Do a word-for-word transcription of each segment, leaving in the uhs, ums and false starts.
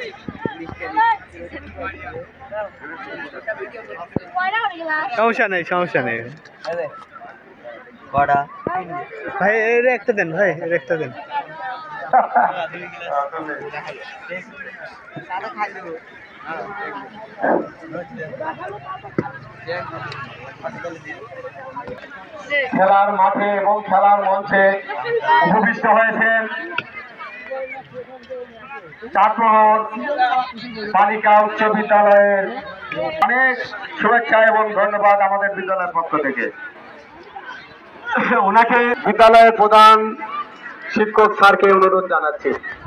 সমস্যা নেই সমস্যা নেই কটা ভাই এর একটা দেন ভাই এর একটা দেন খেলার মাঠে এবং খেলার মঞ্চে উপবিষ্ট হয়েছেন চাঁদমোহন বালিকা উচ্চ বিদ্যালয়ের অনেক শুভেচ্ছা এবং ধন্যবাদ আমাদের বিদ্যালয়ের পক্ষ থেকে। ওনাকে বিদ্যালয়ের প্রধান শিক্ষক স্যারকে অনুরোধ জানাচ্ছি।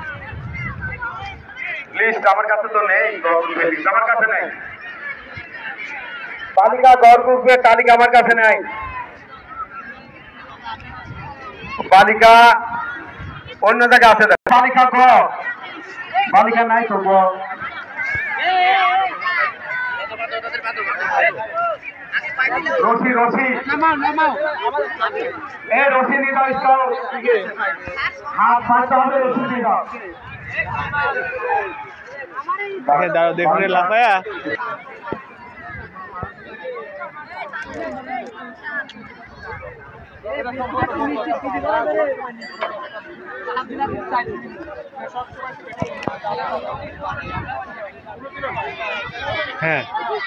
লিস্ট আমার কাছে তো নেই, লিস্ট আমার কাছে নেই, বালিকা গড় গ্রুপের তালিকা আমার কাছে নেই। বালিকা অন্য জায়গায় আছে, বালিকা গ বালিকা নাই তো গ রশি রশি এ রশি নিয়ে দাও, হাত ফাঁকতে হবে, রশি নিয়ে দাও। দাঁড়াও দেখুন লাফায়া হ্যাঁ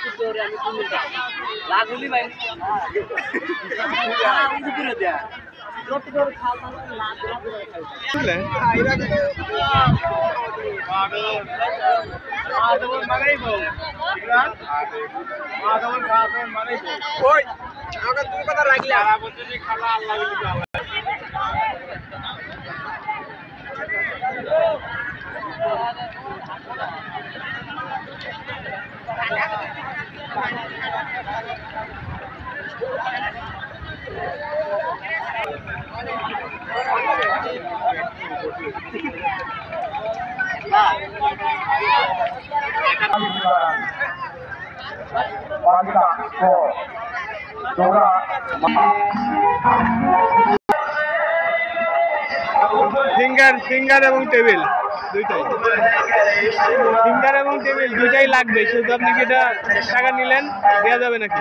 ফিঙ্গার ফিঙ্গার এবং টেবিল দুইটাই, ফিঙ্গার এবং টেবিল দুইটাই লাগবে। শুধু আপনি কি এটা টাকা নিলেন দেওয়া যাবে নাকি?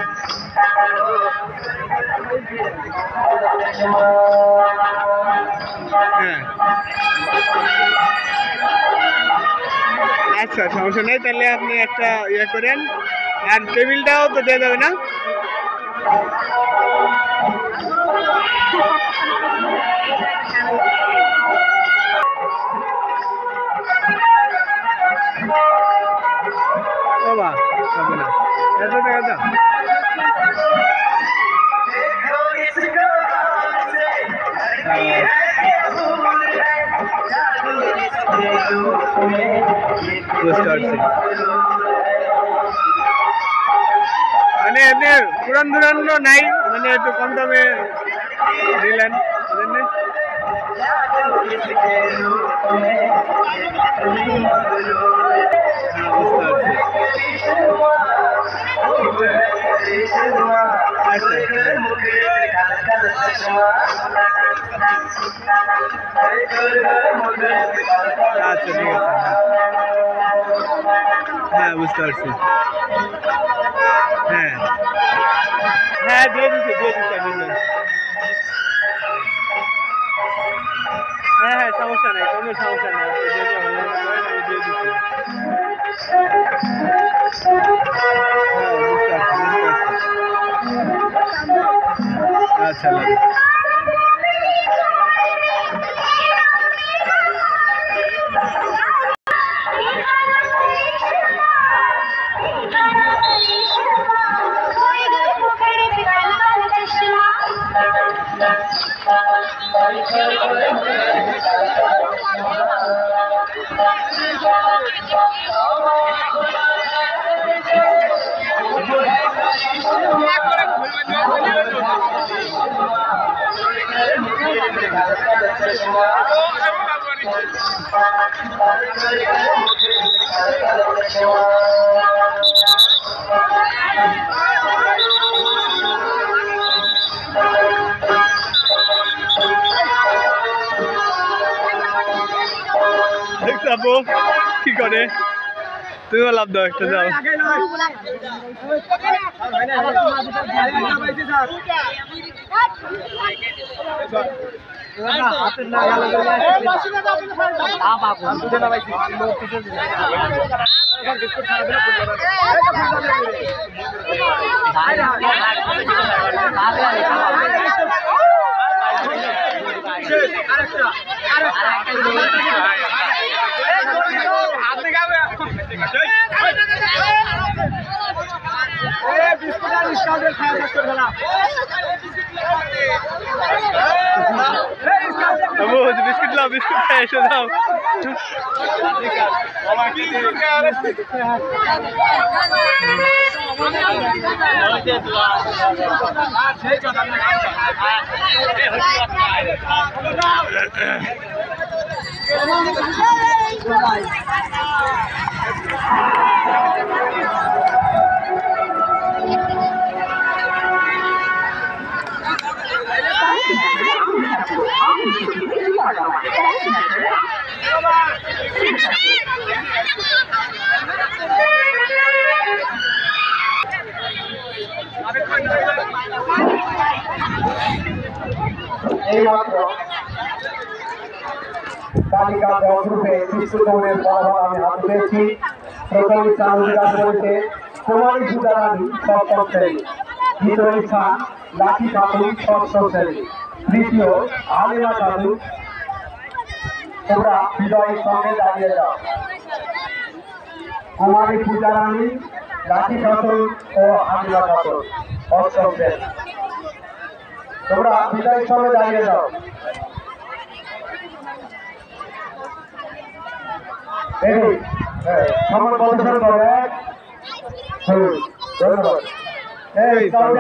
হ্যাঁ আচ্ছা সমস্যা নেই, তাহলে আপনি একটা ইয়ে করেন। আর টেবিলটাও তো দেওয়া যাবে না? বাবা হবে না, এত টাকা দাও। মানে এমনি পুরান ধুরান নাই, মানে একটু কম দামে দিলেন আচ্ছা ঠিক আছে। হ্যাঁ বুঝতে পারছি। হ্যাঁ হ্যাঁ দিয়ে দিচ্ছি দিয়ে দিচ্ছি হ্যাঁ হ্যাঁ সমস্যা নেই, কোনো সমস্যা নেই, আমি দিয়ে দিচ্ছি। আচ্ছা দেখছ আপু কি করে। তুইও লাভ দাও একটা যাও। বিস্কুট লাও, বিস্কুট খাই এসে দাও। এইমাত্র তালিকা গ্রুপে বিশ্বকর্মের ফলাফল আমি হাত পেয়েছি। প্রথম স্থান অধিকার করেছে কুমারী সুতারানী সপ্তম শ্রেণী, দ্বিতীয় স্থান লাঠি খাতুন ষষ্ঠ শ্রেণী, তৃতীয় আলিমা খাতুন। তোমরা বিজয়ের সঙ্গে দাঁড়িয়ে যাও। কুমারী সুতারানী, লাঠি খাতুন ও আলিমা খাতুন অষ্টম শ্রেণী, তোমরা বিজয়ের সঙ্গে দাঁড়িয়ে যাও। সম্মান প্রদর্শন করে ধন্যবাদ। এই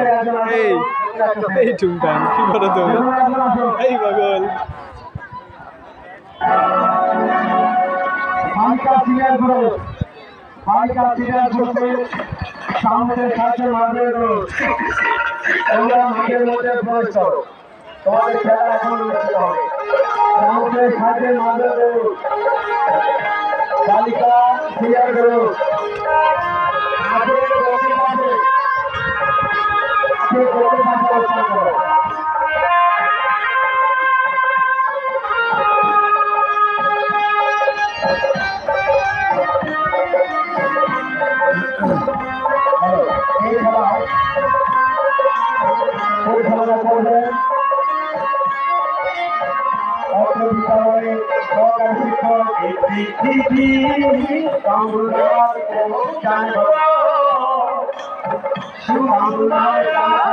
এই চুমটান কি করো তুমি? এই পাগল বালিকা সিনিয়র গ্রুপ, বালিকা সিনিয়র গ্রুপের সামনের সাথে মাঝে তোমরা মাঠের মধ্যে প্রবেশ করো। তোমাদের খেলা এখন অনুষ্ঠিত হবে। সামনের সাথে মাঝে বালিকা সিনিয়র গ্রুপ মাঠের গতি পাশে সে গতি পাশে অবস্থান করো। এই খেলায় পরিচালনা করবেন অত্র বিদ্যালয়ের সহকারী শিক্ষক কামরুল